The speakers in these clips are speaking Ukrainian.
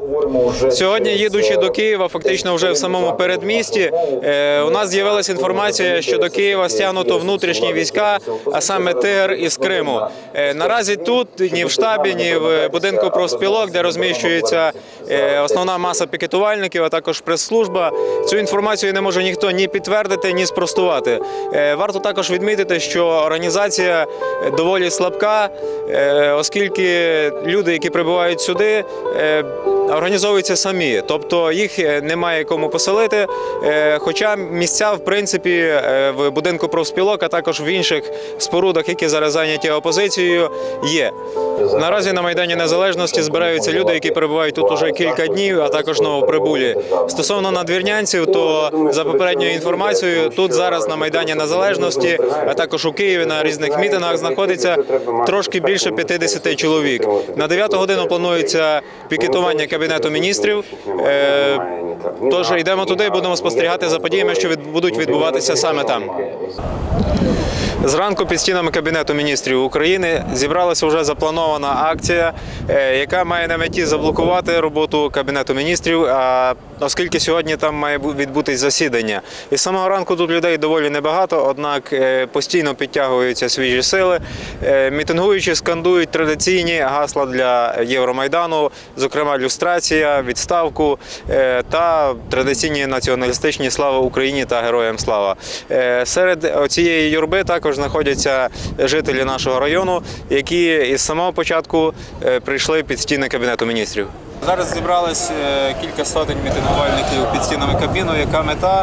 Сьогодні, їдучи до Києва, фактично вже в самому передмісті, у нас з'явилася інформація, що до Києва стягнуто внутрішні війська, а саме ТИГР із Криму. Наразі тут ні в штабі, ні в будинку профспілок, де розміщується основна маса пікетувальників, а також прес-служба, цю інформацію не може ніхто ні підтвердити, ні спростувати. Варто також відмітити, що організація доволі слабка, оскільки люди, які прибувають сюди, організовуються самі, тобто їх немає кому поселити, хоча місця, в принципі, в будинку профспілок, а також в інших спорудах, які зараз зайняті опозицією, є. Наразі на Майдані Незалежності збираються люди, які перебувають тут уже кілька днів, а також новоприбулі. Стосовно надвірнянців, то за попередньою інформацією, тут зараз на Майдані Незалежності, а також у Києві на різних мітингах знаходиться трошки більше 50 чоловік. На 9 годину планується пікетування Кабінету міністрів, тож йдемо туди і будемо спостерігати за подіями, що будуть відбуватися саме там. Зранку під стінами Кабінету міністрів України зібралася вже запланована акція, яка має на меті заблокувати роботу Кабінету міністрів, оскільки сьогодні там має відбутись засідання. І з самого ранку тут людей доволі небагато, однак постійно підтягуються свіжі сили. Мітингуючі скандують традиційні гасла для Євромайдану, зокрема люстрація, відставку та традиційні націоналістичні «Слава Україні» та «Героям слава». Серед цієї юрби також знаходяться жителі нашого району, які із самого початку прийшли під стіни Кабінету міністрів. Зараз зібралось кілька сотень мітингувальників під стінами Кабміну. Яка мета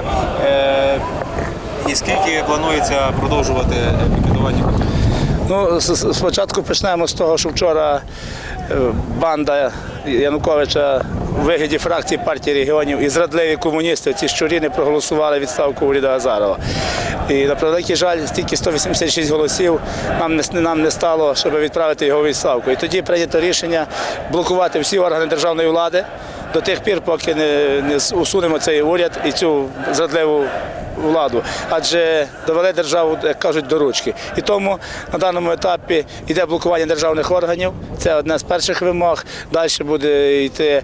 і скільки планується продовжувати пікетування? Ну, спочатку почнемо з того, що вчора банда Януковича у вигляді фракції партії регіонів і зрадливі комуністи, ці щурі, не проголосували відставку уряду Азарова. І, на превеликий жаль, тільки 186 голосів нам не стало, щоб відправити його у відставку. І тоді прийнято рішення блокувати всі органи державної влади до тих пір, поки не усунемо цей уряд і цю зрадливу владу, адже довели державу, як кажуть, до ручки. І тому на даному етапі йде блокування державних органів, це одна з перших вимог, далі буде йти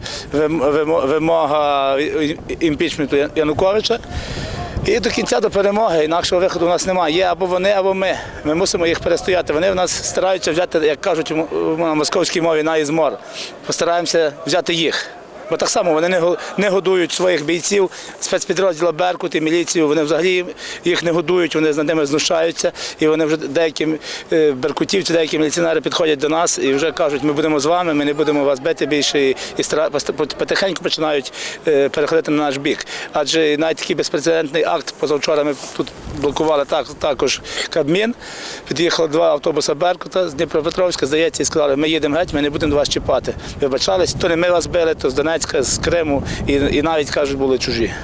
вимога імпічменту Януковича. І до кінця, до перемоги, інакшого виходу у нас немає. Є або вони, або ми. Ми мусимо їх перестояти. Вони в нас стараються взяти, як кажуть на московській мові, на ізмор. Постараємося взяти їх. Бо так само вони не годують своїх бійців, спецпідрозділу «Беркут» і міліцію, вони взагалі їх не годують, вони над ними знущаються. І вони вже деякі беркутівці, деякі міліціонери підходять до нас і вже кажуть, ми будемо з вами, ми не будемо вас бити більше, і потихеньку починають переходити на наш бік. Адже навіть такий безпрецедентний акт, позавчора ми тут блокували також Кабмін, під'їхали 2 автобуси «Беркута» з Дніпропетровська, здається, і сказали, ми їдемо геть, ми не будемо вас чіпати. Вибачались, то не ми вас били, то з Донецька, з Криму і навіть, кажуть, були чужі.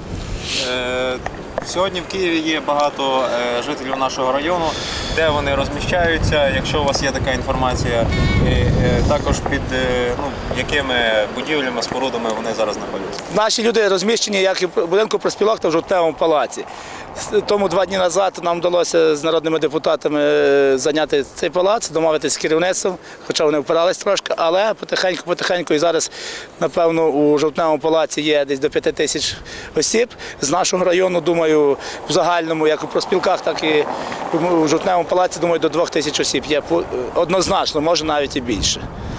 Сьогодні в Києві є багато жителів нашого району, де вони розміщаються, якщо у вас є така інформація, також під якими будівлями, спорудами вони зараз знаходяться. Наші люди розміщені як і в будинку профспілок, та в Жовтневому палаці. Тому 2 дні назад нам вдалося з народними депутатами зайняти цей палац, домовитися з керівництвом, хоча вони впирались трошки, але потихеньку і зараз, напевно, у Жовтневому палаці є десь до 5 тисяч осіб. З нашого району, думаю, в загальному, як у профспілках, так і у Жовтневому палаці, думаю, до 2 тисяч осіб є однозначно, може навіть і більше.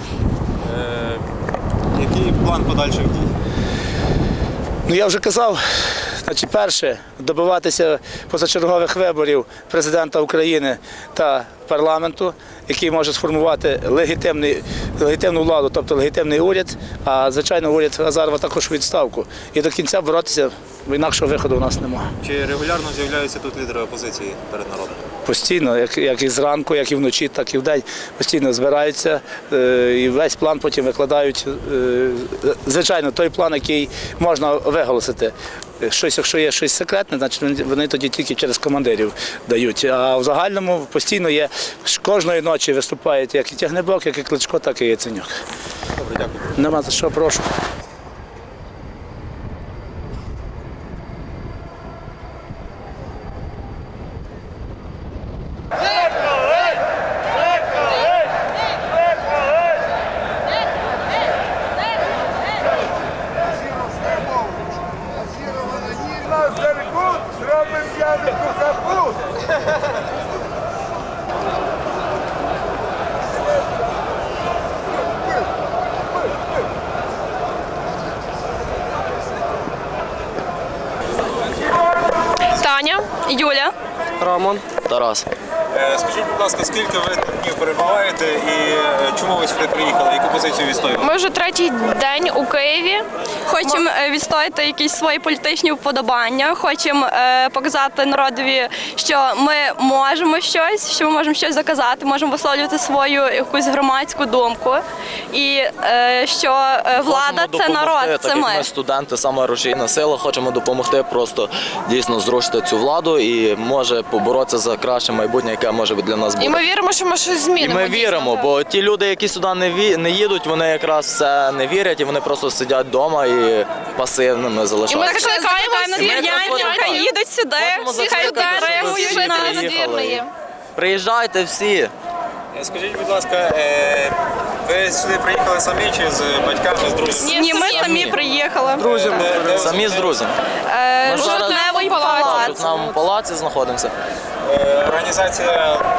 Який план подальших дій? Ну, я вже казав, значить, перше, добиватися позачергових виборів президента України та парламенту, який може сформувати легітимну владу, тобто легітимний уряд, а, звичайно, уряд Азарова також у відставку. І до кінця боротися, бо інакшого виходу у нас немає. Чи регулярно з'являються тут лідери опозиції перед народом? Постійно, як і зранку, як і вночі, так і вдень, постійно збираються і весь план потім викладають. Звичайно, той план, який можна виголосити. Якщо є щось секретне, значить вони тоді тільки через командирів дають. А в загальному постійно є, кожної ночі виступають як і Тягнебок, як і Кличко, так і Яценюк. Добре, дякую. Нема за що, прошу. Юля. Роман. Тарас. Скажіть, будь ласка, скільки ви тут днів перебуваєте і чому ви сюди приїхали? Яку позицію відстоювали? Ми вже третій день у Києві. Хочемо відстояти якісь свої політичні вподобання, хочемо показати народові, що ми можемо щось, що ми можемо щось заказати, можемо висловлювати свою якусь громадську думку. І що влада – це народ, це ми. Ми студенти, саме рушійна сила, хочемо допомогти просто дійсно зрушити цю владу і може поборотися за краще майбутнє, яке може для нас бути. І ми віримо, що ми щось І змінимо. ми дійсно. віримо, бо ті люди, які сюди не їдуть, вони якраз все не вірять і вони просто сидять вдома і пасивними І ми залишаються. закликаємо Ми всіх якраз хочемо хай їдуть сюди, Хочемо хай закликати, щоб підтримують всі нас. приїхали. Приїжджайте всі. Скажіть, будь ласка, ви сюди приїхали самі чи з батьками, з друзями? Ні, ми самі приїхали. Друзями. Самі з друзями. Ми зараз Жовтневий в палац. Жовтневому палаці знаходимося. Організація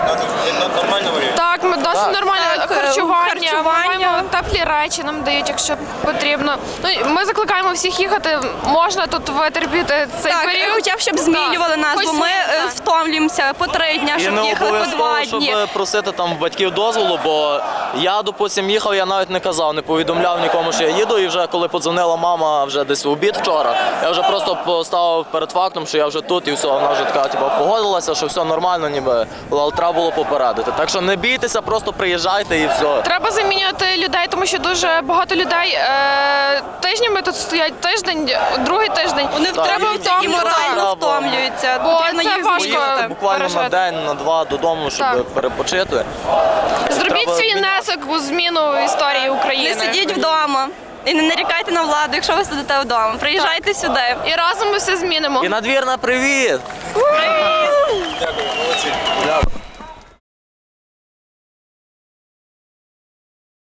на нормальному рівні? Так, ми досить нормальне Так, харчування, харчування. маємо теплі речі нам дають, якщо потрібно. Ну, ми закликаємо всіх їхати, можна тут витерпіти цей Так, період. хоча б щоб змінювали нас, бо ми втомлюємося по 3 дні, І щоб не їхали по обов'язково, 2 щоб дні. просити там в батьків дозволу, бо я, допустим, їхав, я навіть не казав, не повідомляв нікому, що я їду, і вже коли подзвонила мама вже десь в обід вчора, я вже просто поставив перед фактом, що я вже тут і все, вона вже така, типу, погодилася, що все нормально, ніби, але треба було попередити. Так що не бійтеся, просто приїжджайте і все. Треба замінювати людей, тому що дуже багато людей тижнями тут стоять, тиждень, другий тиждень. Вони Так, треба і і морально треба. втомлюються. Бо Потрібно це їх важко. змінювати. Поїхати буквально на пережити. день, на два додому, щоб Так. перепочити. Зробіть Треба свій змінювати. внесок у зміну історії України. Не сидіть вдома і не нарікайте на владу, якщо ви сидите вдома. Приїжджайте сюди. І разом ми все змінимо. І надвірна, привіт! Дякую, молодці. Дякую.